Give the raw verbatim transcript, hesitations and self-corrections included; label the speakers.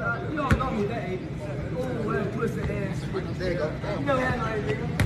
Speaker 1: You don't know me that age. Oh, well, pussy ass.
Speaker 2: There you go.
Speaker 1: You never had no idea.